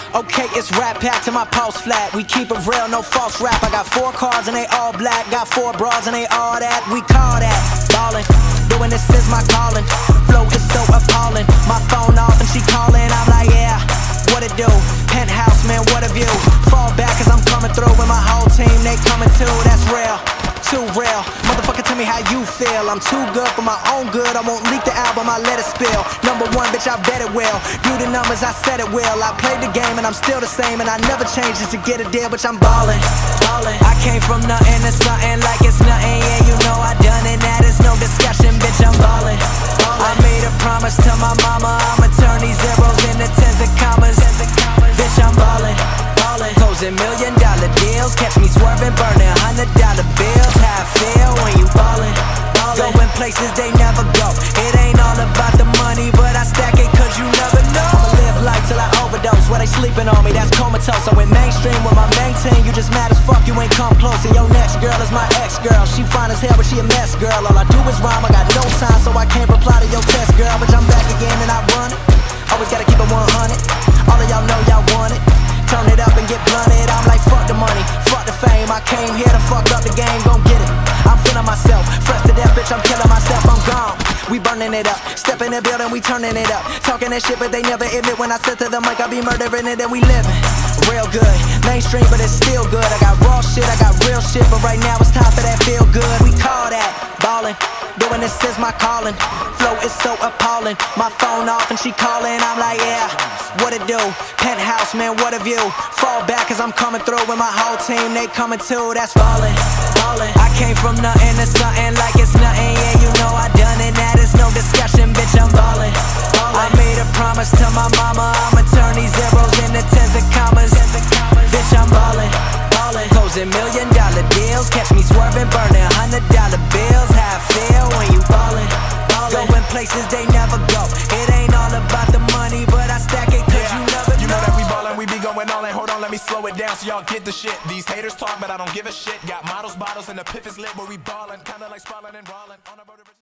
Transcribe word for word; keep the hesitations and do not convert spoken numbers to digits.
Okay, it's rap pack to my pulse flat. We keep it real, no false rap. I got four cars and they all black. Got four bras and they all that. We call that ballin'. Doing this is my calling. Flow is so appalling. My phone off and she calling. I'm like, yeah, what it do? Penthouse, man, what a view. Fall back cause I'm coming through with my whole team. They coming too, that's real. Too real. Motherfucker, tell me how you feel. I'm too good for my own good. I won't leak the album, I let it spill. Number one, bitch, I bet it will. Do the numbers, I said it will. I played the game and I'm still the same. And I never changed just to get a deal, bitch, I'm ballin', ballin'. I came from nothing to something like it's nothing. Yeah, you know I done it, that is no discussion, bitch, I'm ballin', ballin'. I made a promise to my mama, I'ma turn these zeros into tens and commas. Bitch, I'm ballin', ballin'. Closing million dollar deals, catch me swerving, burning hundred dollar bills. How I feel when you ballin', ballin'. Going places they never go. It ain't all about the money, but I stack it cause you never know. I'ma live life till I overdose. While they sleeping on me, that's comatose. I went mainstream with my main team. You just mad as fuck, you ain't come close. And your next girl is my ex-girl. She fine as hell, but she a mess, girl. All I do is rhyme, I got no time, so I can't reply to your test, girl. But I'm back again and I run it. Always gotta keep it one hundred. All of y'all know y'all want it. Turn it up and get blunted. I'm like, fuck the money, fuck the fame. I came here to fuck up the game, gon' get it. I'm feeling myself, fresh to death, bitch, I'm killing myself, I'm gone. We burning it up, step in the building, we turning it up. Talking that shit, but they never admit. When I sit to the mic, I be murdering it and we living real good. Mainstream, but it's still good. I got raw shit, I got real shit, but right now it's time for that feel good. We call that ballin'. Doing this is my calling. Flow is so appalling. My phone off and she calling. I'm like, yeah, what it do? Penthouse, man, what a view. Fall back cause I'm coming through with my whole team. They coming too, that's ballin', ballin'. I came from nothing to something like it's nothing. Yeah, you know I done it, that is no discussion, bitch, I'm ballin', ballin'. I made a promise to my mama, I'ma turn these zeros into tens and commas. Bitch, I'm ballin', ballin'. Closing million dollar deals, catch me swerving, burning hundred dollar bills. How I feel when you ballin', ballin'. Going places they never go. It ain't all about the money, but I stack it cause yeah, you never know. You know that we ballin', we be going all in. Hold on, let me slow it down so y'all get the shit. These haters talk, but I don't give a shit. Got models, bottles, and the piff is lit where we ballin'. Kinda like sprawlin' and rollin'.